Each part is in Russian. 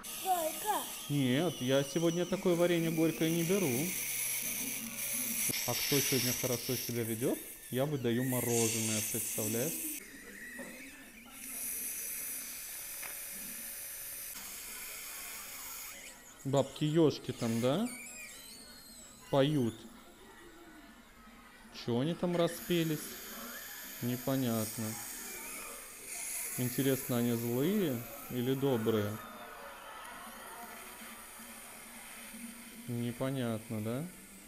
Горько. Нет, я сегодня такое варенье горькое не беру. А кто сегодня хорошо себя ведет, я выдаю мороженое, представляешь? Бабки-ешки там, да? Поют. Чего они там распелись? Непонятно. Интересно, они злые или добрые? Непонятно, да?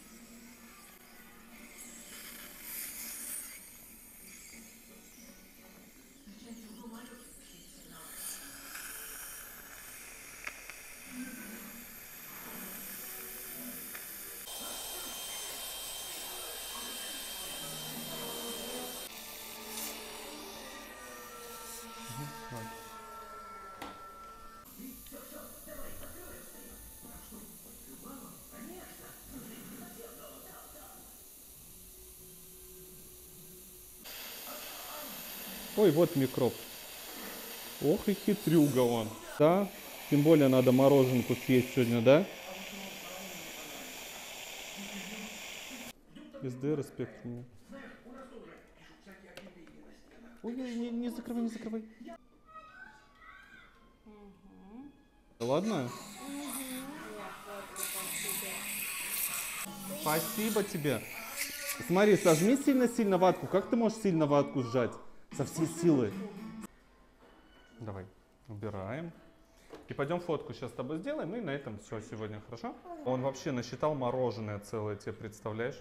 Ладно. Ой, вот микроб. Ох и хитрюга он. Да? Тем более надо мороженку съесть сегодня, да? СДР респект мне. Ой, не закрывай, не закрывай. Ладно? Я фотку посидел. Спасибо тебе. Смотри, сожми сильно-сильно ватку. Как ты можешь сильно ватку сжать? Со всей силы. Давай, убираем. И пойдем фотку сейчас с тобой сделаем. Ну и на этом все сегодня, хорошо? Он вообще насчитал мороженое целое, тебе представляешь?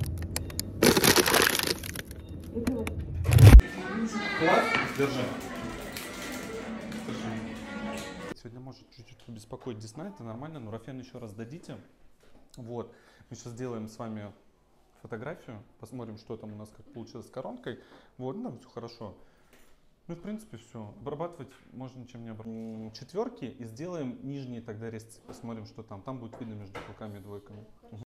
Класс? Держи. Держи. Сегодня может чуть-чуть побеспокоить Десна, это нормально, но Рафен еще раз дадите. Вот, мы сейчас сделаем с вами фотографию, посмотрим, что там у нас как получилось с коронкой. Вот, ну, там все хорошо. Ну, в принципе, все. Обрабатывать можно ничем не обрабатывать. Четверки и сделаем нижние тогда резцы. Посмотрим, что там. Там будет видно между клыками и двойками.